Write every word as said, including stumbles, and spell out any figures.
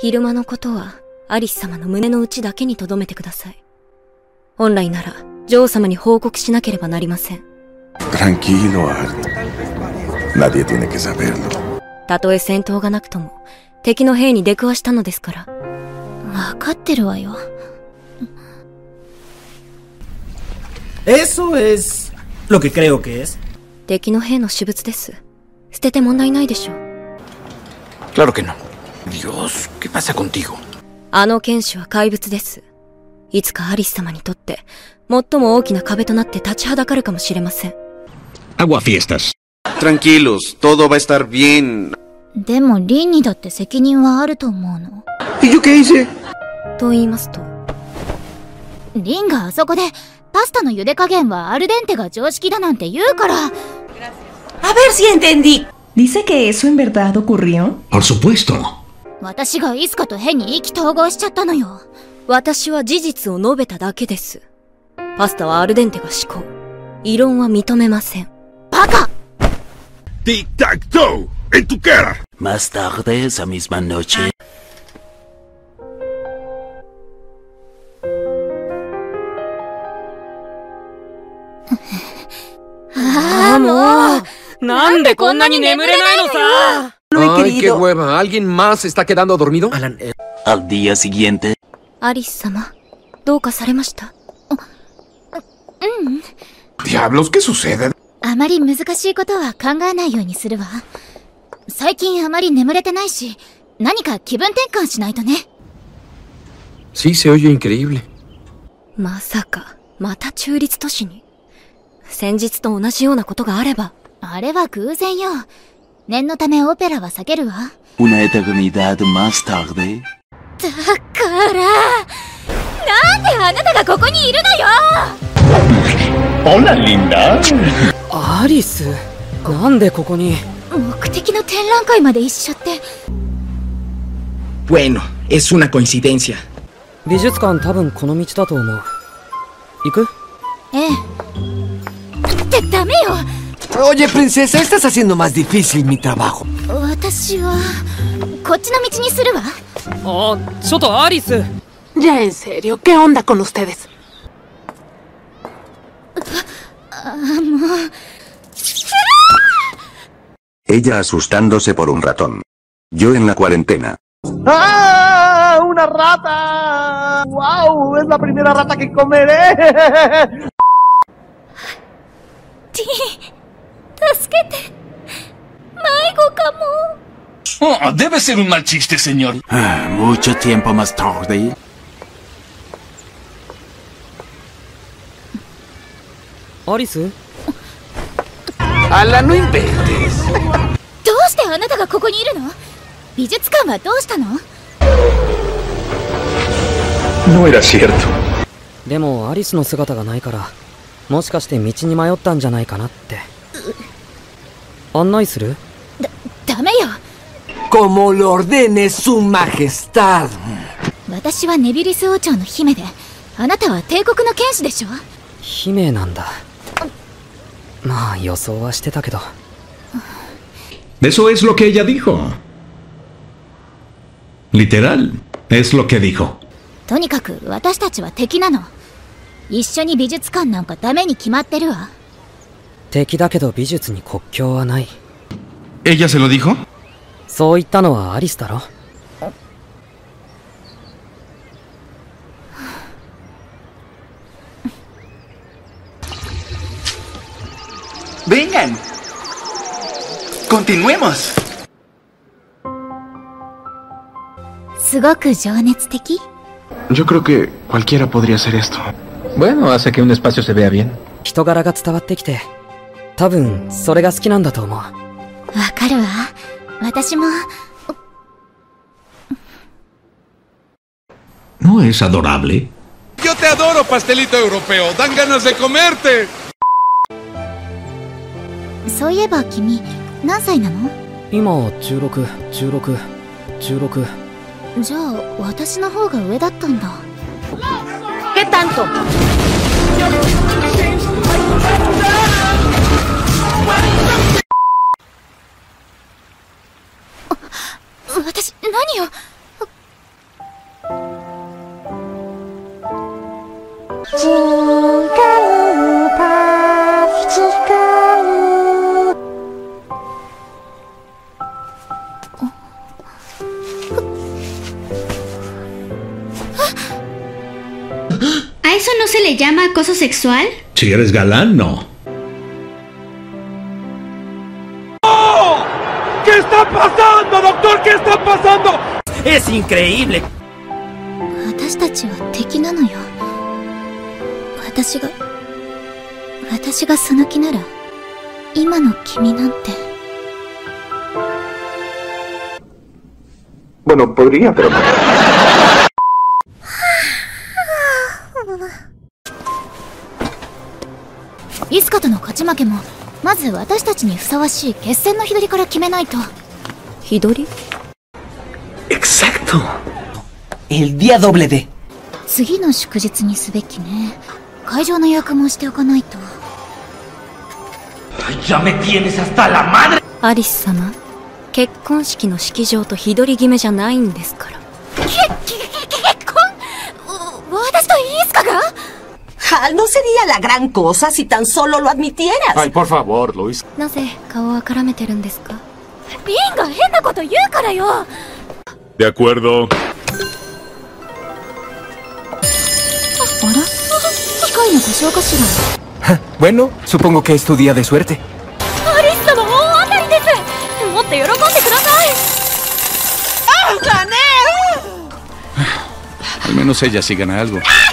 昼間のことはアリス様の胸の内だけに留めてください。本来なら女王様に報告しなければなりません。 Tranquilo, Art. Nadie tiene que saberlo. たとえ戦闘がなくとも敵の兵に出くわしたのですから。 わかってるわよ。 Eso es lo que creo que es. 敵の兵の私物です。捨てて問題ないでしょう。 Claro que no. Dios, ¿qué pasa contigo? あの剣士は怪物です。いつかアリス様にとって最も大きな壁となって立ちはだかるかもしれません。 Aguafiestas. Tranquilos, todo va a estar bien. でもリンにだって責任はあると思うの。 ¿Y yo qué hice? と言いますと、 リンがあそこでパスタの茹で加減はアルデンテが常識だなんて言うから。 A ver si entendí. ¿Dice que eso en verdad ocurrió? Por supuesto. 私がイスカと変に意気投合しちゃったのよ。 私は事実を述べただけです。パスタはアルデンテが至高。異論は認めません。 バカ！ Tic-tac-toe en tu cara. Más tarde esa misma noche. ああ、もうなんでこんなに眠れないのさ。 Ay, qué hueva. ¿Alguien más se está quedando dormido? Alan, eh, al día siguiente. アリス様、どうかされました？ うん。 Diablos, ¿qué sucede? あまり難しいことは考えないようにするわ。最近あまり眠れてないし、何か気分転換しないとね。 Sí, se oye increíble. まさか、また中立都市に。先日と同じようなことがあれば。 あれは偶然よ。念のためオペラは避けるわ。 Una eternidad más tarde. だから、なんであなたがここにいるのよ。 Hola, linda. アリス、なんでここに？ 目的の展覧会まで一緒って。 Bueno, es una coincidencia. 美術館多分この道だと思う。行く？ ええ。ってダメよ。 Oye, princesa, estás haciendo más difícil mi trabajo. 私はこっちの道にするわ。 あ、ちょっとアリス。 Ya en serio, ¿qué onda con ustedes? あ、もう。 Ella asustándose por un ratón. Yo en la cuarentena. ¡Ah! ¡Una rata! ¡Wow! ¡Es la primera rata que comeré! ¡Ti! 助けて。迷子かも。 Oh, debe ser un mal chiste, señor. Ah, mucho tiempo más tarde. アリス？ ¡Hala, no inventes! どうしてあなたがここにいるの？美術館はどうしたの？ No era cierto. でもアリスの姿がないから、もしかして道に迷ったんじゃないかなって。案内する？ だ、ダメよ。 Como lo ordene su majestad. 私はネビリス王朝の姫で、あなたは帝国の剣士でしょ？ 姫なんだ。まあ予想はしてたけど。 Eso es lo que ella dijo. Literal, es lo que dijo. とにかく私たちは敵なの。一緒に美術館なんかダメに決まってるわ。 敵だけど美術に国境はない。 ¿Ella se lo dijo? そう言ったのはアリスだろ。 Vengan. Continuemos. すごく情熱的？ Yo creo que cualquiera podría hacer esto. Bueno, hace que un espacio se vea bien. 人柄が伝わってきて、多分それが好きなんだと思う。 わかるわ。私も。 ¿No es adorable? Yo te adoro, pastelito europeo. Dan ganas de comerte. そういえば君、何歳なの？ 今じゅうろく、じゅうろく、じゅうろく。 じゃあ私の方が上だったんだ。 ¿Qué tanto? 私何を？ no se le llama acoso sexual? Si eres galán, no. ¡Oh! ¿Qué está pasando, doctor? ¿Qué está pasando? ¡Es increíble! 私たちは敵なのよ。私が私がその気なら今の君なんて。 Bueno, podría, pero no. イスカとの勝ち負けもまず私たちにふさわしい決戦の日取りから決めないと。 日取り Exacto. El día doble de. 次の祝日にすべきね。会場の予約もしておかないと。 Ya me tienes hasta la madre. アリス様、結婚式の式場と日取り決めじゃないんですから。 け、け、け、結婚？私とイスカが？ Ah, no sería la gran cosa si tan solo lo admitieras. Ay, por favor, Luis. なぜ顔を赤らめてるんですか？ リンが変なこと言うからよ。 De acuerdo. あら？機械の故障かしら。 Bueno, supongo que es tu día de suerte. アリス様大当たりです。もっと喜んでください。 ¡Ah, gané! Al menos ella sí gana algo.